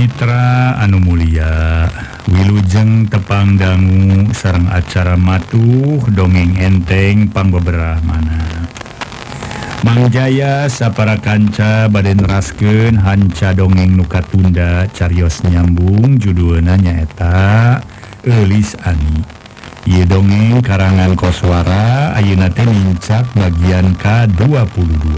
Mitra Anu Mulia Wilujeng tepang dangu sareng acara matuh dongeng enteng pangbeberah mana Mangjaya sapara kanca baden raskeun hanca dongeng nuka tunda carios nyambung judulna nyaeta Eulis Ani. Ieu dongeng karangan Koswara ayeuna teh mincak bagian ka-22.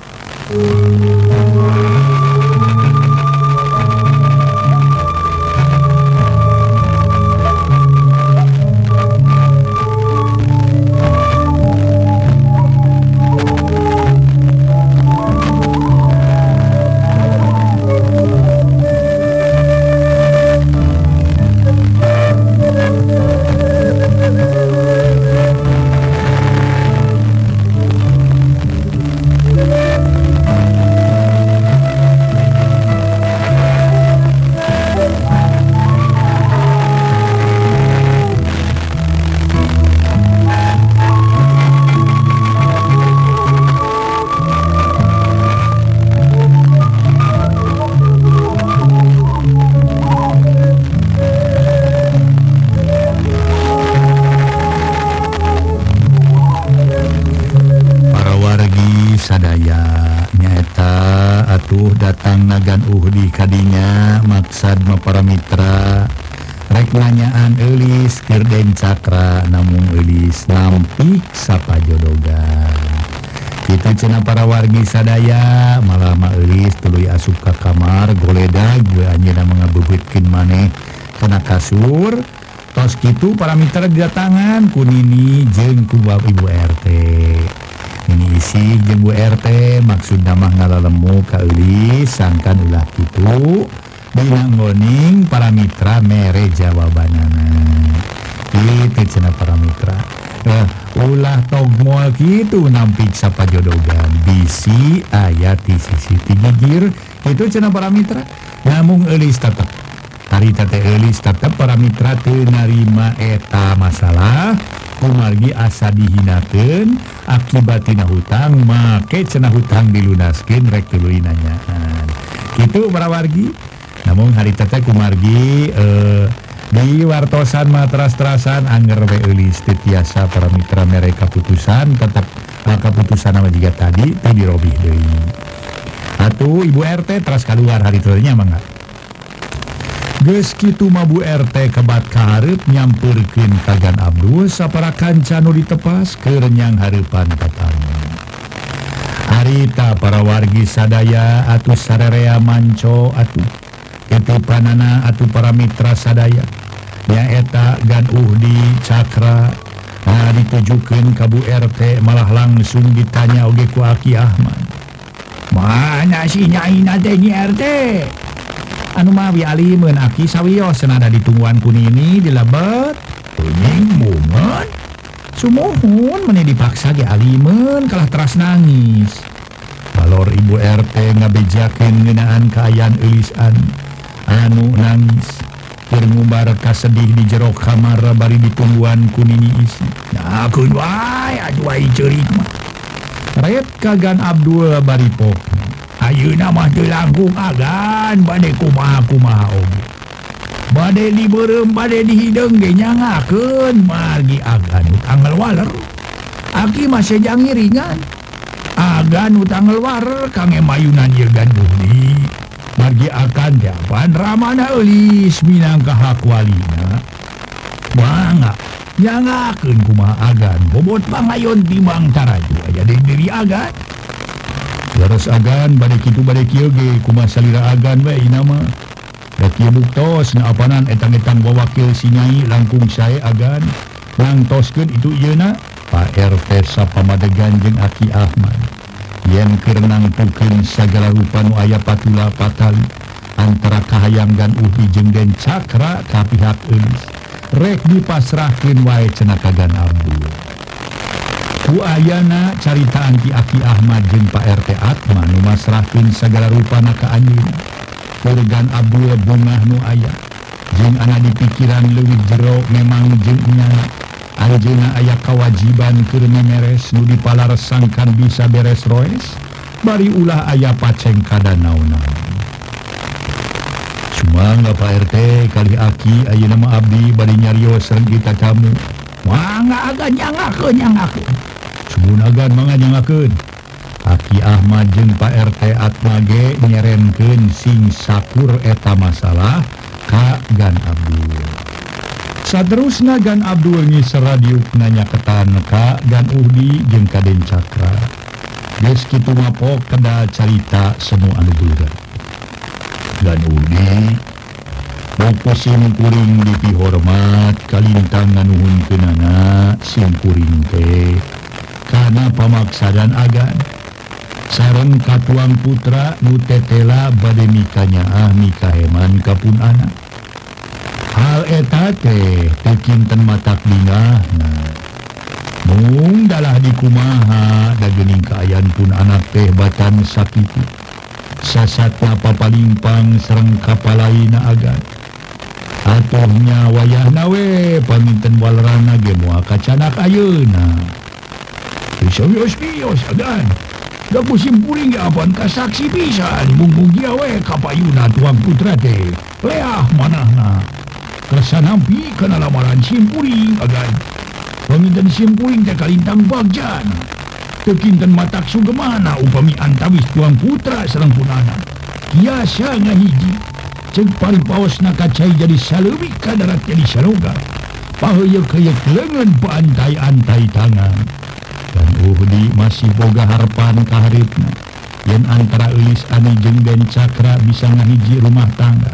Sadaya nyaeta atuh datang nagan di kadinya maksad para mitra rek nanyaan Eulis keur den cakra namun Eulis nampik sapajodogan kitu cenah para wargi sadaya malah mah Eulis tuluy asup ka kamar goledag we anjeunna mangabeubeutkeun maneh kana kasur tos kitu para mitra datangan ku Nini jeung ku Ibu RT. Ini isi jeung Bu RT maksudna mah ngalalemu ka Eulis sangkan ulah kitu dina ngoning para mitra mere jawabanana kitu cenah para mitra ulah togmol kitu nampik sapajodogan bisi aya ti sisi ti gigir kitu cenah para mitra namung Eulis tetep harita teh Eulis tetep para mitra teu narima eta masalah kumargi asa dihinakeun akibat tina hutang make cenah hutang dilunaskeun rek tuluy nanyaan kitu para wargi namun harita teh kumargi di wartosan mah teras-terasan angger we Eulis teu tiasa para mitra mere kaputusan tetep kaputusan mah jiga tadi teh dirobih deui atuh Ibu RT teras kaluar harita nya mangga geus kitu mah Bu RT kebat kahareup nyampeurkeun kagan Abdul sapara kanca nu ditepas keur nyang hareupan tatangga. Harita para wargi sadaya atuh sarerea manco atuh ketipanana atuh para mitra sadaya nyaeta Gan Uhdi Cakra ditujukeun ka Bu RT malah langsung ditanya oge ku Aki Ahmad. Mana si nyaina teh Nyi RT? Anu mawi alimeun Aki sawios senada ditungguan ku Nini dilebet kuning mungun sumuhun meni dipaksa ge alimeun kalah teras nangis balor Ibu RT ngabejakeun ngeunaan kaayaan Eulis anu nangis keur ngumbar kasedih di jero kamar bari ditungguan ku Nini isi nakeun wae aduai ceurik mah ret kagan Abdul bari pok ayeuna mah teu langkung agan bade kumaha oge bade dibeureum bade dihideung ge nyangakeun margi agan utang waler Aki mah sejangi ringan agan utang waler kange mayunan ieu Gan Uhdi margi akan japan ramana Eulis minangka hak walina mangga nyangakeun kumaha agan bobot pangayon timbang taraju aya deui diri agan terus agan bade kitu bade kieu ge kumaha salira agan we ina mah da kieu buktos na apanan etang-etang wawakil si Nyai langkung sae agan nangtoskeun itu ieuna Pak RT sapamadegan jeung Aki Ahmad yen keur nangtukeun sagala rupa nu aya patula patali antara kahayang Gan Uhdi jeung Den Cakra ka pihak Eulis rek dipasrahkeun wae cenah ka Gan Abdul. Ku ayana caritaan ti Aki Ahmad jeung Pak RT Atma nu masrahkeun sagala rupana ka anjeun. Keur Gan Abdul bungah nu aya jeung ana di pikiran leuwih jero memang jeung nyana anjeunna aya kawajiban keur memeres nu dipalaresangkan bisa beres roes bari ulah aya paceng kada naon-naon. Mangga Pak RT kali aki ayeuna nama abdi bade nyarios sareng kita tamu. Mangga agan nyangakeun. Sumun agan mangga nyangakeun. Aki Ahmad jeung Pak RT Atma ge nyerenkeun sing sakur eta masalah ka Gan Abdul. Saterusna Gan Abdul ngiser radio nanyaketan ka Gan Uhdi jeung ka Den Cakra. Geus kitu mapok kada carita semu anu beureuh. Gan Uhdi bopo sim kuring dipihormat kalintang nganuhunkeunana sim kuring teh kana pamaksadan agan sareng katuang putra nu tetela bade mikanyaah mikaheman kapun anak. Hal eta teh teu kinten matak dingahna. Mung dalah dikumaha da geuning kaayaan pun anak teh batan sakitu. Sasatna papalimpang sareng kapalaina agan. Atohnya wayahna we paminten walerana ge moal kacanak ayeuna. Bios agan. Da musim puring ge apaan kasaksi pisan mung dia we kapayuna tuang putra teh. Leah manahna. Kerasa nampi kana lamaran simpuring agan. Paminten simpuring teh kalintang bagjan. Teu kinten matak sugemana upami antawis tuang putra sareng punana. Kiasa ngahiji. Cek paripaosna kacai jadi saleuwih kadarat jadi saloga. Paheuyeuh-heuyeuk leungeun paantai-antai tangan. Dan Uhdi masih boga harapan ka hareupna yen antara eulis anu jeung Den Cakra bisa ngahiji rumah tangga.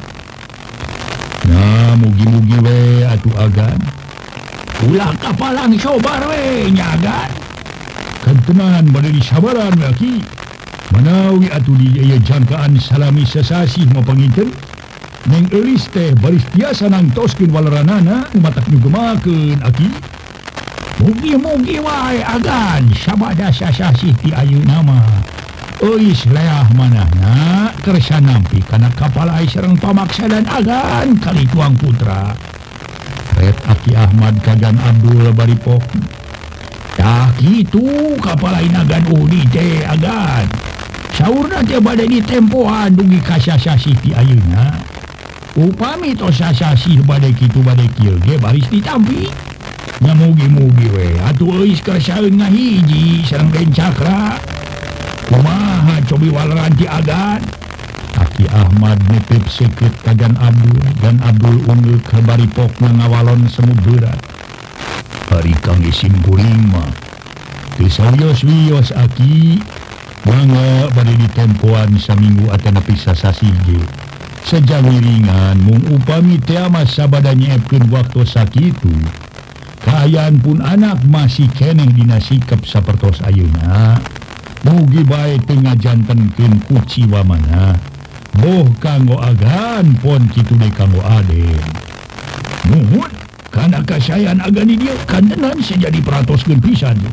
Nah, mugi-mugi we atuh agan. Ulah kapalang sobar we nya agan. Kantenan bade disabaran we aki. Manawi atuh di ieu jangkaan salami sasasih mapangikeun. Neng eulis teh baris tiasa nangtoskeun waleranana nu matak nyugemakeun aki. Mugi-mugi wae agan sabada sasasih ti ayeuna mah. Euis leah manahna kersa nampi kana kapalai sareng pamaksadan agan kali tuang putra. Ret Aki Ahmad ka Gan Abdul baripok. Tah kitu kapalaina Gan Uhdi teh agan. Saurna teh bade ditempoan dugi ka sasasih ti ayeuna. Upami tos sasasih bade kitu bade kieu ge baris ditampi. Nya mugi-mugi we atuh euis kersaeun ngahiji sareng Den Cakra. Kumaha cobi waleran ti agan. Aki Ahmad nitip sekit ka Gan Abdul. Gan Abdul unggul ka baripokna ngawalon semu berat. Hari kangge simpuring mah teu sawios-wios aki. Mangga bade ditempoan saminggu atau nepi sasasih ge. Sejangiringan mung upami teh mah sabada nyeepkeun waktu sakitu. Kaayaan pun anak masih keneh dina sikap sapertos ayeuna. Mugi bae teu ngajantenkeun kuciwa mana. Boh kanggo agan pon kitu deui kanggo aden. Nuhun kana kasayan agan di dieu kantenan sejadi peratoskeun pisan.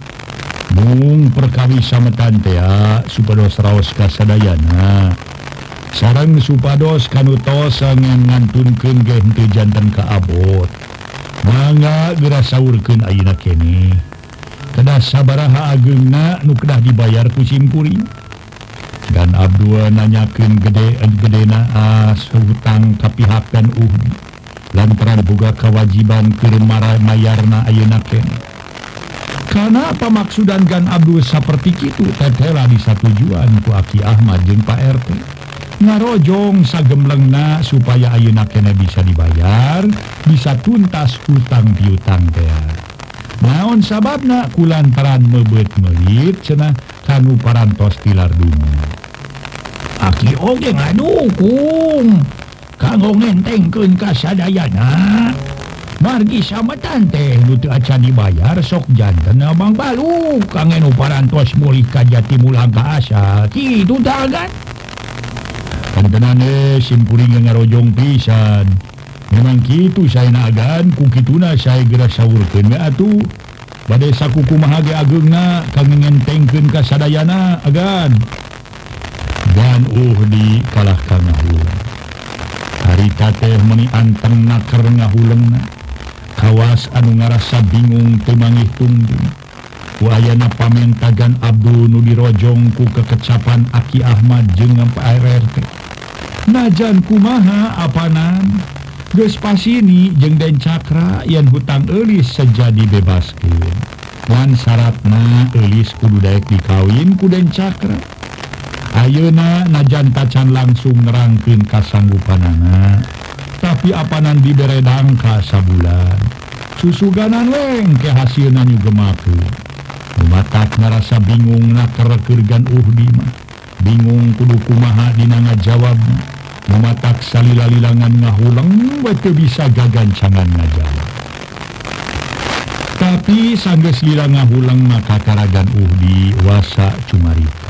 Mung perkawis sametan teh supados raos ka sadayana. Sareng supados kanu tos ngantunkeun ge henteu janten ka abot. Mangga geura saurkeun ayeuna keneh. Kedah sabaraha ageungna nu kedah dibayar ku simpuring. Gan Abdul nanyakeun gedena hutang ka pihak Gan Uhdi. Lantaran boga kewajiban keur mayarna ayeuna keneh. Kana pamaksudan Gan Abdul saperti kitu tetela disatujuan ku Aki Ahmad jeung Pak RT. Ngarojong sagemlengna supaya ayeuna keneh bisa dibayar, bisa tuntas hutang piutang teh. Naon sababna kulantaran mebeut meulit cenah kanu parantos tilar dunya. Aki oge ngadukung kanggo ngentengkeun ka sadayana. Margi sametan teh nu teu acan dibayar sok janten abang balu kangge nu parantos mulih ka jati mulang ka asal. Kitu tah agan. Kantenan simpuring ngarojong pisan. Memang kitu saena agan ku kituna sae geura saurkeun we atuh. Bade sakukumaha ge ageungna kangge ngentengkeun ka sadayana agan. Gan Uhdi kalah ka ngahuleng. Harita teh meuni anteng naker ngahuleungna. Kawas anu ngarasa bingung teu mangih tungtung. Ku ayana pamenta Gan Abdul nu dirojong ku kekecapan Aki Ahmad jeung Pak RT. najan kumaha apanan geus pasini jeung Den Cakra yen hutang eulis sejadi bebaskeun lan syaratna eulis kudu daek dikawin ku Den Cakra. Ayeuna najan tacan langsung nerangkeun kasanggupanana tapi apanan diberedang ka sabulan susuganan lengke hasilna nyugemakeun. Matak ngarasa bingung nakerekeurgan Uhdi mah bingung kudu kumaha dina ngajawab. Matak salila-lilangan ngahulang batu bisa gagancangan ngajawab. Tapi sanggeus lila ngahulang maka karagan Uhdi wasa cumarita.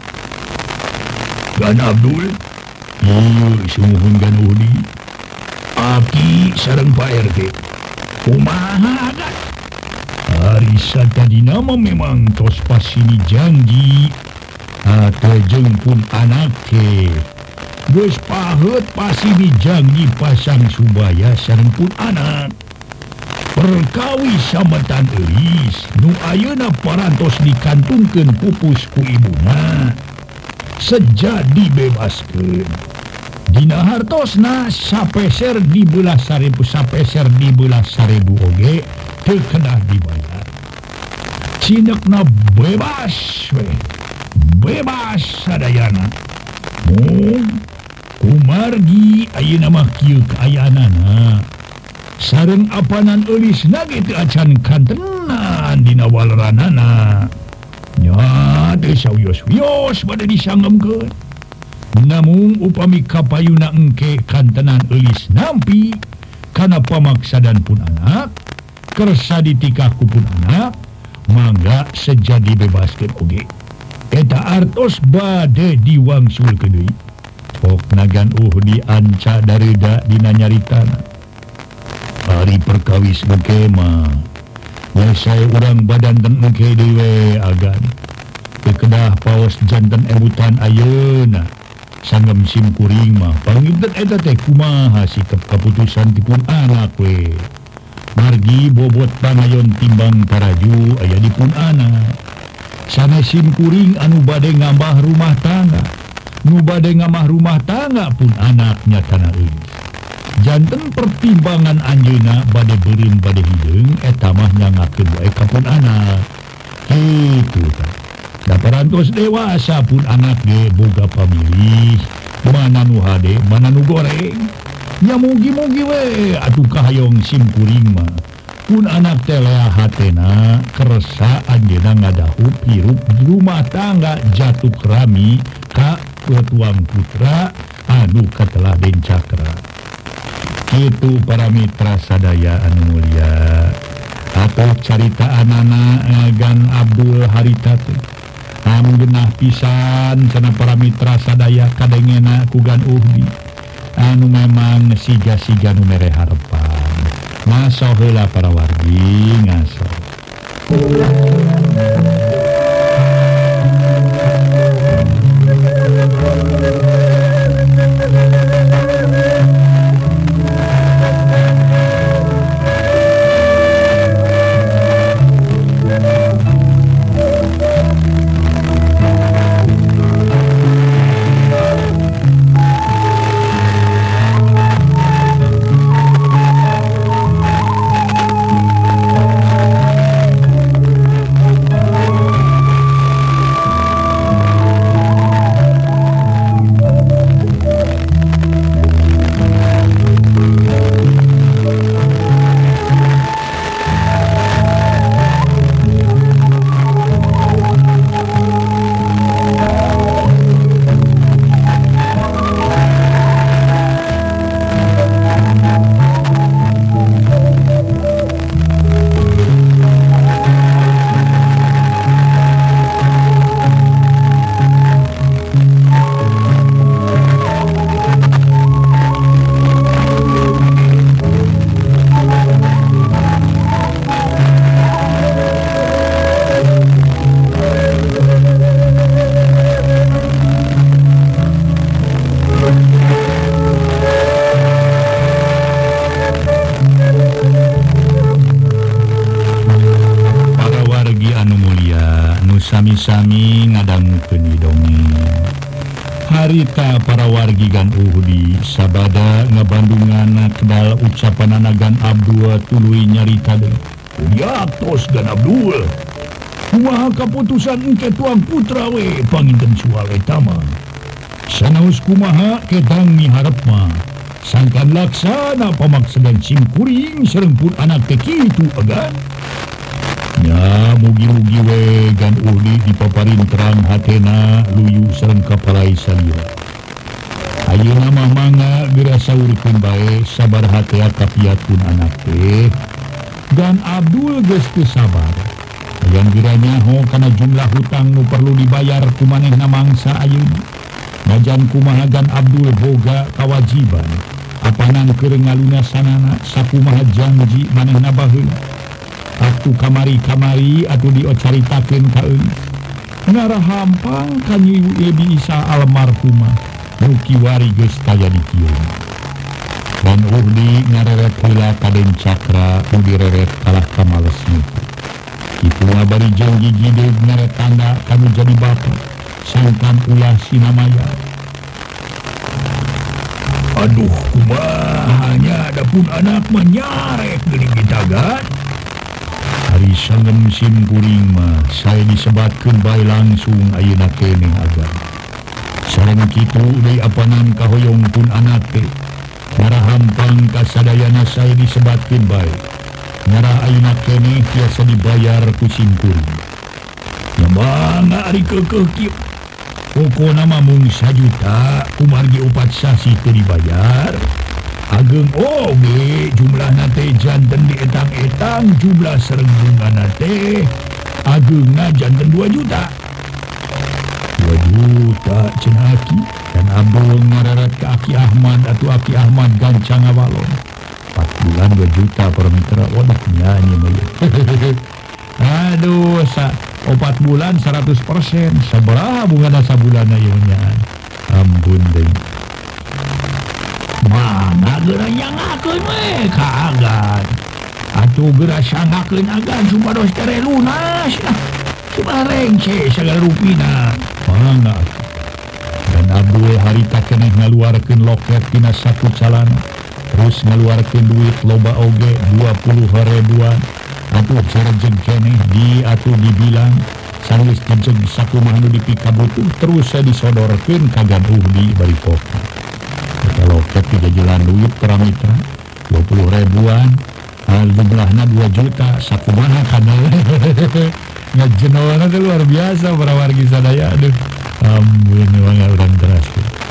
Gan Abdul, sumuhun gan Uhdi. Aki sareng Pak RT. Kumaha adat? Harisa tadi nama memang tos pasini janji atau jengpun anak ke geus paheut pasini janji pasang subaya sareng pun anak perkawis samatan eulis nu ayeuna parantos dikantungkeun pupus ku ibuna sejak dibebaskeun dina hartosna sapeser dibelah 1.000 sapeser dibelah 1.000 oge teu kedah dibayar cinekna bebas we bebas sadayana kumargi ayeuna mah kieu kaayaanana sareng apanan eulisna ge teu acan kantenan dina waleranana nya teu sawios-wios bade disangemkeun. Namun upami kapayuna engke kantenan eulis nampi kana pamaksadan pun anak kersa ditikah ku pun anak mangga sejadi bebaskeun oge eta artos bade diwangsulkeun deui. Pok nagan Uhdi anca dareuda dina nyaritana hari perkawis engke mah sae urang badanten engke deui we agan teu kedah paos janten ebutan ayeuna sanggem sim kuring mah pangintet eta teh kumaha sikap keputusan ti pun anak we margi bobot pangayon timbang paraju aya di pun anak sana sim kuring anu bade ngambah rumah tangga nu bade ngamah rumah tangga pun anak nyatana eulis janten pertimbangan anjeuna bade beureum bade hideung eta mah nyangakeun wae ka pun anak kitu tah. Da parantos dewasa pun anak ge boga pamilih mana nu hade mana nu goreng nya mugi-mugi we atuh kahayong sim kuring mah pun anak teh lea hatena kersa anjeuna ngadahup hirup di rumah tangga jatuh rami ka tuang putra anu katelah Den Cakra. Kitu para mitra sadaya anu mulia atau carita anana gan Abdul harita teh anu genah pisan cenah para mitra sadaya kadengena kugan Uhdi anu memang siga-siga nu mere harepan ngaso heula para wargi ngaso. sami-sami ngadangukeun dongeng. harita para wargigan Uhdi sabada ngabandungan kedal ucapan anagan Abdul tuluy nyarita deui. Yatos gan Abdul. Kumaha kaputusan engke tuang putra we panginten soal eta mah. Sanaos kumaha kedang miharep mah. Sangkan laksana pamaksadan simkuring sareng pun anak teh kitu agan. Ya mugi-mugi we gan Uhdi dipaparin terang hatena luyu sareng kapalai salira. Ayeuna mah mangga geura saurikeun bae sabar hatea kapiatun anak teh. Dan Abdul geus teu sabar. Yang giranya ho kana jumlah hutang nu perlu dibayar ku manehna mangsa ayeuna. Najan kumaha gan Abdul boga kawajiban. Apanan keur ngalunasanana sakumaha janji manehna baheula. Atuh kamari-kamari atuh diocaritakeun ka euy. Ngarahampang ka Nyi Ebi Isa almarhumah nu kiwari geus taya di kieu. Dan Uhdi ngareret heula ka Den Cakra nu direret kalah kamalesna. Kitu ngabari janji gideug ngaret tanda kanu jadi bapa sangkan ulah sinamaya. Aduh kumahanya adapun anak menyarek geuning gitagan. Hari sanggem simkuring mah saya disebatkeun bae langsung ayeuna keneh agan. Sareng kitu deui apanan kahoyong pun anak teh. Ngarahampang kasadayana saya disebatkeun bae. Ngarah ayeuna keneh tiasa dibayar ku simkuring. Nyamangga ari keukeuh kieu. Pokona mah mung 1 juta kumargi 4 sasi teu dibayar. Ageng oge jumlahna teh janten di etang-etang jumlah sareng bungana teh ageungna janten 2 juta. 2 juta cenah Aki. Dan Abdul ngararat ke Aki Ahmad atau Aki Ahmad gancang awalon. 4 bulan 2 juta per mitra. Wadah nyanyi mah. Aduh 4 bulan 100%. Sabaraha bungana sabulana ieu nya. Ampun deui. Mana geura nyangakeun we ka agan. Atuh geura sangakeun agan supados tere lunas. Cuma rengce sagala rupina. Mangga. Dan Abdul harita keneh ngaluarkeun loket tina saku calana. Terus ngaluarkeun duit loba oge 20 ribuan. Atuh sarejeg keneh di atuh dibilang sanes dijeg sakumaha nu dipikabutuh terus disodorkeun ka gan Uhdi bari kopi. Loket 3 julan duit per mitra 20 ribuan jumlahna 2 juta sakumaha kana ngajenona teh luar biasa para wargi sadaya. Aduh ampun mangga urang teras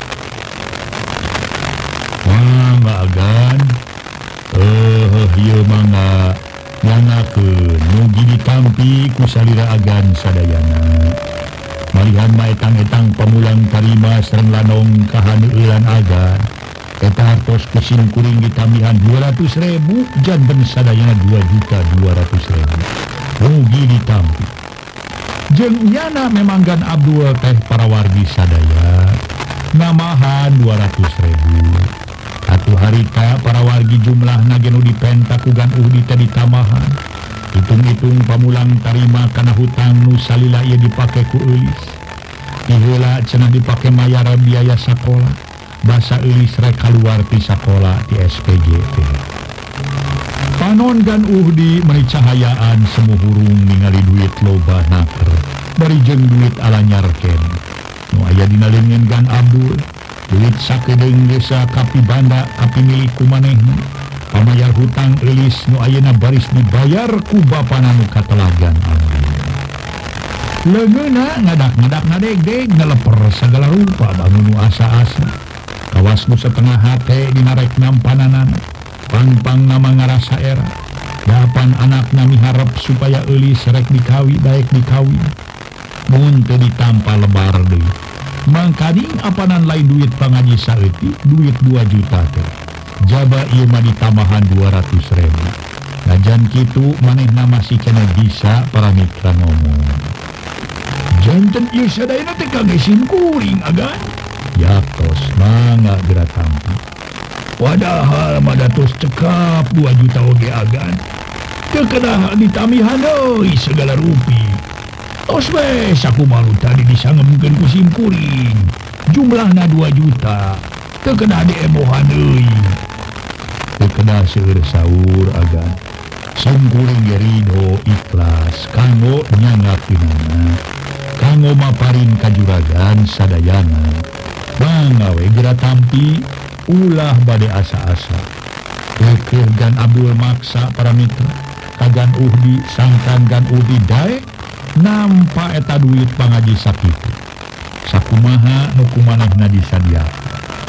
mangga agan ieu mangga nyangakeun mugi ditampi ku salira agan sadayana. Marihan mah etang-etang pamulang tarima sareng lanong kahaneulan agan. Eta hartos kesim kuring ditambihan 200.000 janten sadayana 2.200.000. Mugi ditampi. Jeung nyana memang gan Abdul teh para wargi sadaya namahan 200.000. Atuh harita para wargi jumlahna ge nu dipenta ku gan Uhdi teh ditamahan. Hitung-hitung pamulang tarima kana hutang nu salila ieu dipake ku eulis. Tiheula cenah dipake mayar biaya sakola. Basa eulis rek kaluar ti sakola ti SPG teh. Panon gan Uhdi meuni cahayaan semuhurung ningali duit loba naker. Bari jeung duit alanyar keneh. Nu aya dina leungeun gan Abdul, duit sakedeung desa kapi banda kapi milik kumanehna. Pamayar hutang eulis nu ayeuna baris dibayar ku bapana nu katelagan Abdul. Leungeunna ngadak-ngadak ngadeg-deg ngaleper sagala rupa bangun nu asa-asa. Kawas nu setengah hate dina rek nampananan. Pang-pang nama ngarasa era. Dapan anakna miharep supaya eulis rek dikawi daek dikawi. Mun teu ditampa lebar deui. Mangkading apanan lain duit pangaji saeutik duit 2 juta teh. Jaba ieu mah ditamahan 200.000. Najan kitu manehna masih kena bisa para mitra ngomong. Janten ieu sadayana teh kangge simkuring agan. Yatos mangga geura tampi. Padahal madatos cekap 2 juta oge agan. Teu kedah ditamihan deui segala rupi. Tos we sakumaha tadi disangemkeun ku simkuring. jumlahna 2 juta terkena diebohan deui. Terkena seueur saur agan sangkuring Ridho ikhlas kanggo nyangakeunana kanggo maparin ka juragan sadayana bangawe geura tampi ulah bade asa-asa keur Gan Abdul maksa para mitra kagan Uhdi sangkan Gan Uhdi daek nampa eta duit pangaji sakitu sakumaha nu kumanehna disadiakeun.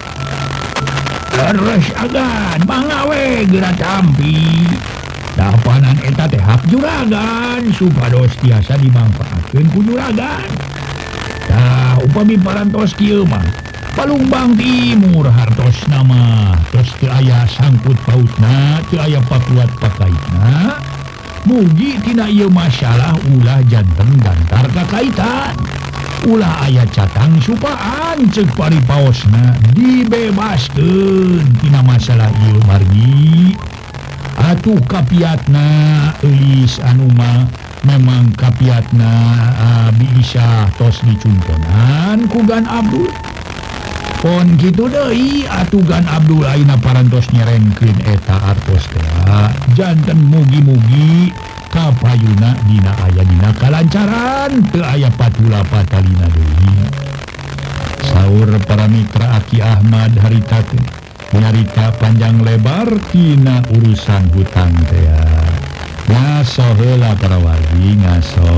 Terus agan bangawe geura tampi dapanan eta teh hak juragan supados tiasa dimanfaatkeun ku juragan. Tah upami parantos kieu mah Palumbang Timur hartosna mah tos teu aya sangkut pautna teu aya pakuat pakaitna mugi tina ieu masalah ulah janten dantar kakaitan ulah aya catang supaan ceuk paripaosna dibebaskeun tina masalah ieu margi. Atuh kapiatna eulis anu mah memang kapiatna bisa tos dicumponan ku Gan Abdul. Pon kitu deui atuh Gan Abdul ayeuna parantos nyerengkeun eta artos teh janten mugi-mugi kapayuna dina aya dina kalancaran teu aya patula patalina deui. Saur para mitra Aki Ahmad harita teh nyarita panjang lebar tina urusan hutang teh. Ngaso heula para wargi ngaso.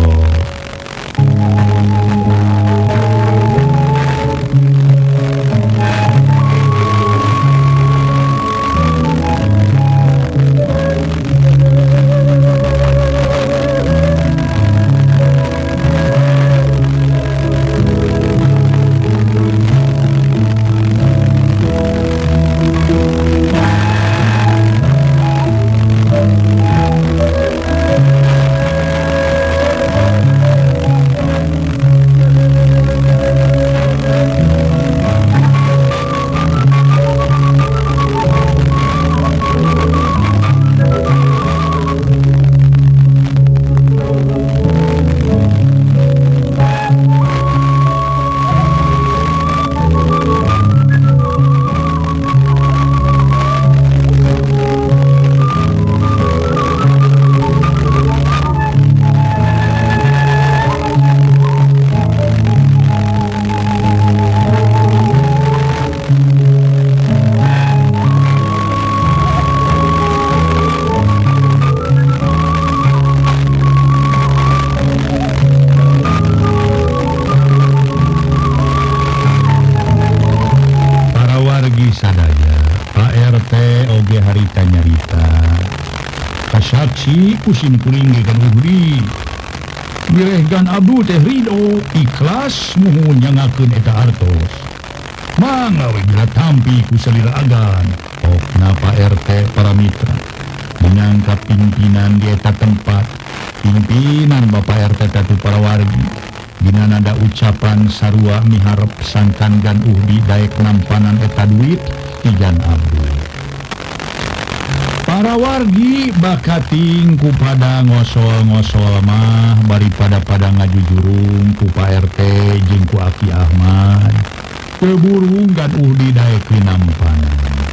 Saksi pusing kuring Gan Uhdi mireh Gan Abdul teh Ridho ikhlas muhun nyangakeun eta artos mangga we geura tampi ku salira agan okna Pak RT para mitra menyangka pimpinan di eta tempat pimpinan Bapak RT tatu para wargi dina nada ucapan sarua miharep sangkan Gan Uhdi daek nampanan eta duit ti Gan Abdul. Para wargi bakating ku pada ngosol-ngosol mah bari pada ngajujurung ku Pak RT jeung ku Aki Ahmad keburu Gan Uhdi daek nampanan.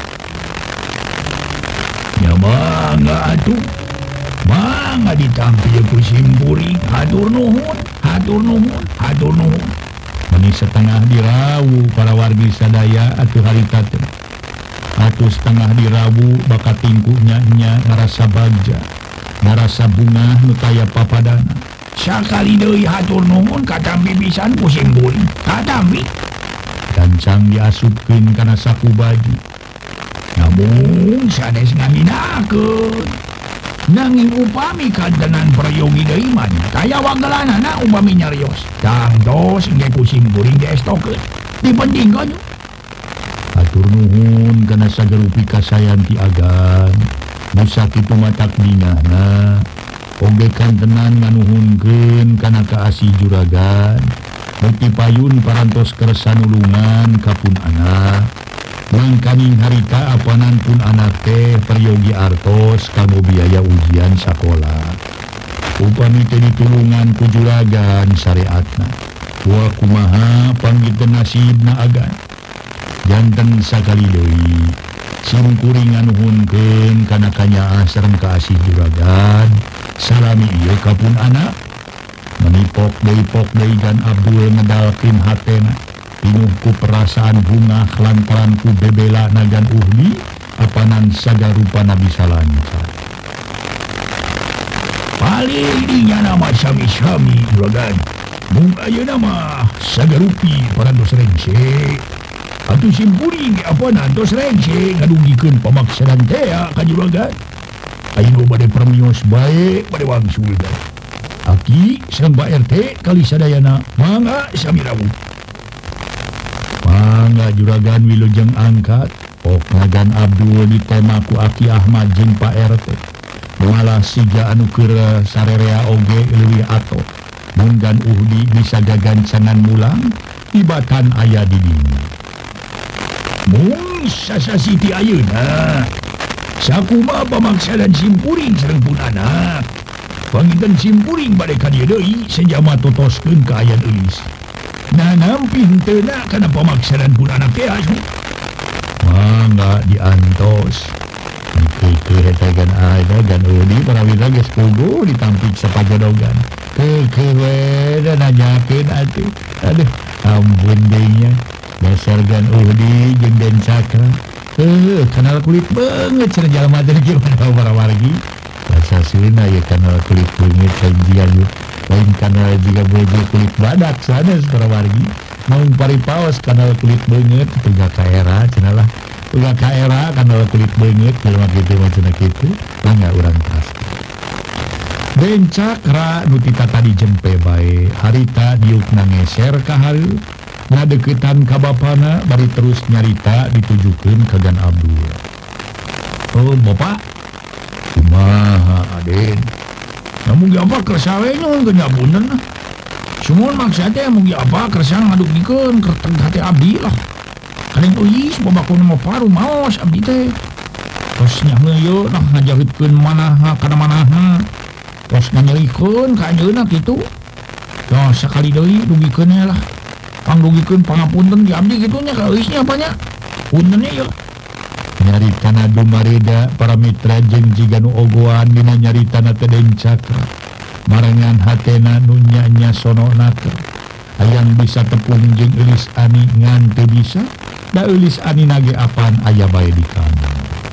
Ya mangga atuh mangga ditampil ku simpuring hatur nuhun hatur nuhun hatur nuhun. Mani setengah dirawu para wargi sadaya atuh harita teh atuh setengah dirawu bakat tingkunya ngarasa bagja ngarasa bunga nu taya papadana sakali deui hatur nuhun katampi pisan ku simpuring katampi gancang diasupkeun kana saku baju namun sanes ngahinakeun nanging upami kantenan prayogi deui mah taya wagelanana upami nyarios tangtos engke ku simpuring diestokeun dipentingkeun. Hatur nuhun kana sagarupi kasayan ti agan nusa kitu matak dinahna oge kantenan nganuhunkeun kana kaasih juragan bukti payun parantos kersa nulungan kapun anak mangkaning harita apanan pun anak teh peryogi artos kanggo biaya ujian sakola upami teh ditulungan ku juragan syariatna kumaha panggih nasib na agan jantan sakali deui simkuring nuhunkeun kana kanyaah sareng kaasih juragan salami ieu kapun anak menipok deui dan Abdul ngedalkeun hatena pinuh ku perasaan bunga lantaran ku bebela nagan uhdi apanan sagarupa Nabi lancar paling dinya nama sami-sami juragan mung ayeuna mah sagarupi parantos rengse atuh simpuring apanan tos rengse ngadugikeun pamaksanan teh ka juragan ayeuna bade permios bae bade wangsul Aki sareng Pak RT kali sadayana mangga sami rawuh mangga juragan wilujeng angkat nagan Abdul ditema ku Aki Ahmad jeung Pak RT malah siga anu keur sarerea oge leuwih ato munggan uhdi bisa gagancangan mulang ibatan aya di dinya mung sasasiti ayeuna sakumaha pamaksanan simpuring sareng pun anak panginten simpuring bade ka dieu deui senjama totoskeun ka ayan eulis nah nampih teuna kana pamaksanan pun anak teh mangga diantos ke eta gan ada gan udi parawira geus puguh ditampik sapajodogan ke we dan nanyakeun atuh aduh ampun deui nya dasar gan udi jeung Den Cakra kenal kulit banget cenah jalma teh gimana para-wargi sasuna ya kanal kulit beungeut janjian lain kanal juga bojo kulit badak sanes para wargi mau paripaos kanal kulit beungeut tiga kaera cenah lah ulah kaera kanal kulit beungeut jelema kitu macana kitu mangga urang pasti Den Cakra nu tadi jempe bae harita diukna ngeser ka hareup ngadeukeutan ka bapana bari terus nyarita ditujukeun ka Gan Abdul oh bapak kumaha Aden namun apa kersawenya gak bunen semua maksudnya mungkin apa kersang ngaduk dikeun kerteng hati abdi lah kalian uyis babakun mau paru maos abdi teh terus nyaheyo nah ngajaritkeun manaha kana manaha terus nganyerikeun ka anjeunna kitu nah sakali deui dugikeun lah pangrugikeun pangapunten di abdi kitu nya ka eusnya apanya punten ye nyaritana dumareda para mitra jeung jiga nu ogoan dina nyaritana teh Den Cakra marangan hatena nu nya sononakeun hayang bisa tepung jeung eulis Ani ngan teu bisa da eulis Ani nage apaan aya bae di kana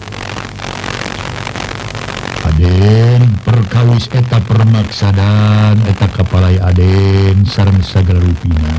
Aden perkawis eta permaksadan eta kapalai Aden sareng sagala rupina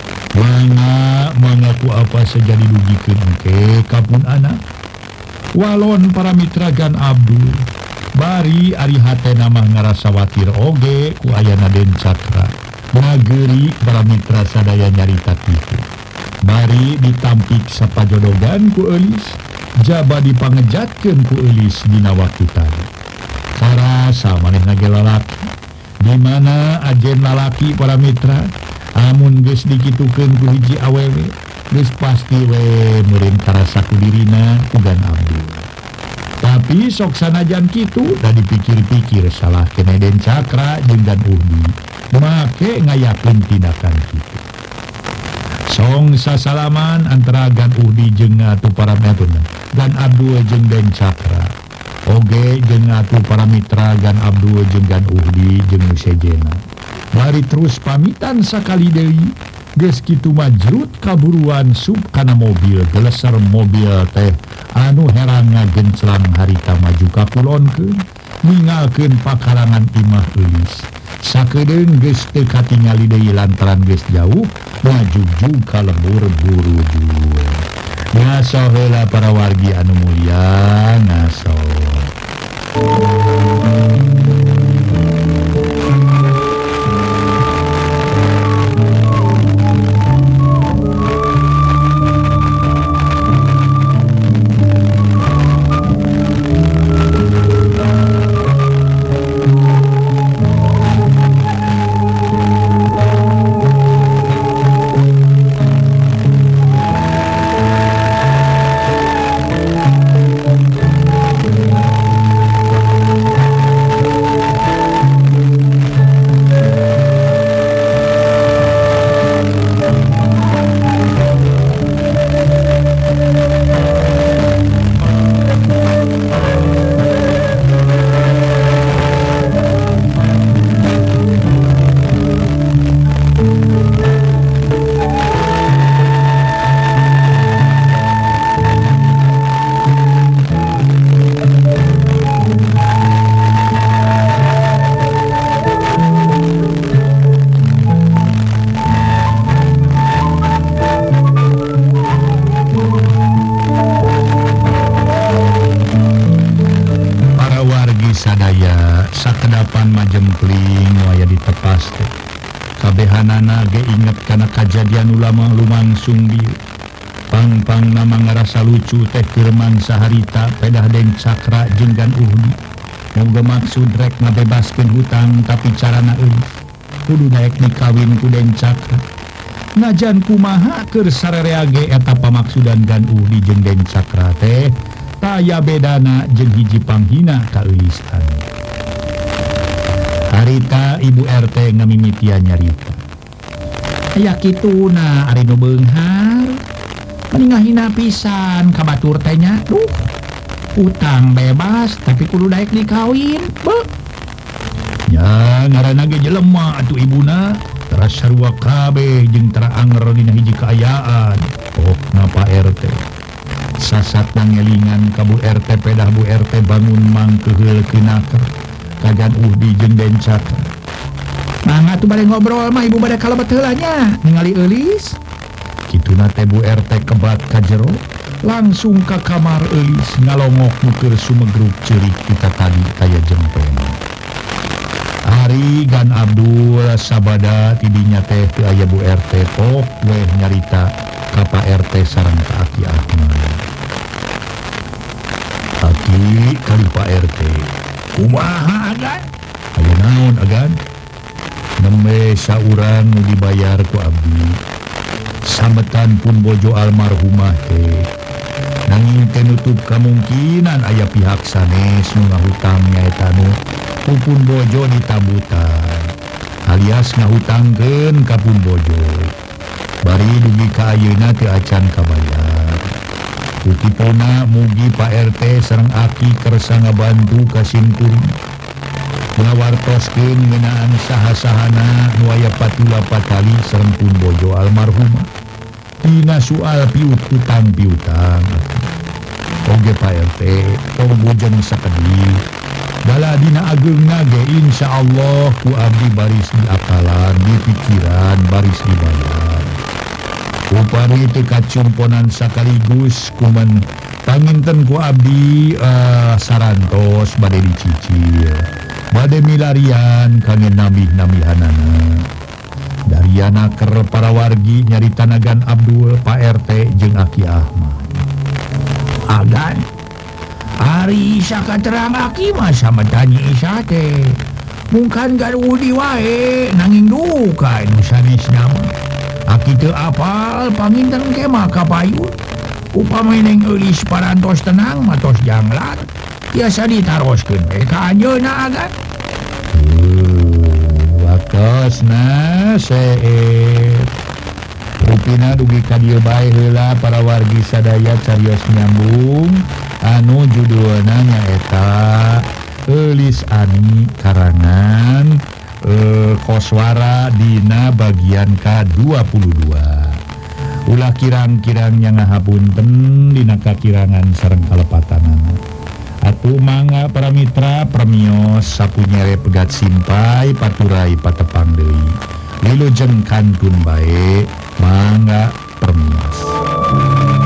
mengaku apa saja didugikeun engke kapun anak walon para mitra Gan Abdul bari ari hatena mah ngarasa watir oge ku ayana Den Cakra ngageuri para mitra sadaya nyarita kitu bari ditampik sapajodogan ku eulis jaba dipangejatkeun ku eulis dina waktu tadi sarasa manehna ge lalaki di mana ajen lalaki para mitra amun geus dikitukeun ku hiji awewe geus pasti we meureun karasa ku dirina ku Gan Abdul tapi sok sanajan kitu da dipikir-pikir salah kene Den Cakra jeung Gan Uhdi make ngayakeun tindakan kitu song sasalaman antara Gan Uhdi jeung atuh para mitra Gan Abdul jeung Den Cakra oge jeung atuh para mitra Gan Abdul jeung Gan Uhdi jeung sejena bari terus pamitan sakali deui geus kitu majrut kaburuan sub kana mobil geleser mobil teh anu herang ngagenclang harita maju ka kulonkeun ninggalkeun pakarangan imah eulis sakedeung geus teu katingali deui lantaran geus jauh maju ka lembur buru-buru ngaso heula para wargi anu mulia ngaso Kawinan majempling waya ditepas teh. Kabehanana ge inget kana kajadian ulama lumangsung dieu. Pang-pang nama ngerasa lucu teh Firman saharita pedah Den Cakra jeung Gan Uhdi. Moga maksud rek ngabebaskeun hutang tapi carana eueuh. Kudu daek dikawin ku Den Cakra. Najan kumaha keur sarerea ge eta pamaksudan Gan Uhdi jeung Den Cakra teh taya bedana jeung hiji panghina ka eulis anu. Harita Ibu RT ngamimitian nyarita. Aya kituna ari nu beunghar. Mending ngahina pisan ka batur teh nya. Duh. Utang bebas tapi kudu daek dikawin. Beuh. Ya ngaranna ge jelema atuh ibuna. Tara sarua kabeh jeung tara anger dina hiji kaayaan. Oh, napa RT. Sasat ngelingan ka Bu RT pedah Bu RT bangun mangkeheul keunaker. Kagan Uhdi jeung Den Cakra. Mangga tuh bade ngobrol mah ibu bade kalebet heula nya ningali eulis. Kituna teh Bu RT kebat ka jero, langsung ka kamar eulis ngalongok nu keur sumegruk ceurik kita tadi aya jempeng. Ari Gan Abdul sabada tidinya teh teu aya Bu RT pok weh nyarita ka Pak RT sareng ka Aki Ahmad. Aki kali Pak RT. Kumaha Agan? Aya naon Agan? Nembe saurang nu dibayar ku abdi. Sambetan pun bojo almarhumah teh. Nanging teh nutup kemungkinan aya pihak sanes nu ngahutang nyaeta nu pun bojo ditabutan. Alias ngahutangkeun ka pun bojo. Bari dugi ka ayeuna teu acan kabayar. Tipona mugi Pak RT sareng Aki kersa ngabantu kasimkuring ngawartoskeun ngeunaan saha-sahana nu aya patula patali sareng pun bojo almarhumah dina soal piut hutang piutang. Oge Pak RT tong bujeng sakedi bala dina ageungna ge insyaallah ku abdi baris diakalan di pikiran baris dibayar. Upami teu kacumponan sakaligus kuman panginten ku abdi sarantos bade dicicil bade milarian kangen namih-namihanana. Dariana keur para wargi nyarita Gan Abdul Pak RT jeung Aki Ahmad. Agan ari sakaterang Aki mah sama tanyi isa teh mungkan Gan Uhdi wae nanging duka nu sanesna mah. Aki teu apal panginten kemah kapayun. Upami neng eulis parantos tenang matos janglar tiasa ditaroskeun we ka anjeunna Agan. Waktosna seet. Rupina dugi ka dieu bae heula para wargi sadaya carios nyambung anu judulna nyaeta Eulis Ani karangan Koswara dina bagian K22. Ulah kirang-kirangnya ngahapunten dina kakirangan sareng kalepatanana. Atuh mangga para mitra premios sapunyere pegat simpai paturai patepang deui. Wilujeng kantun bae mangga premios.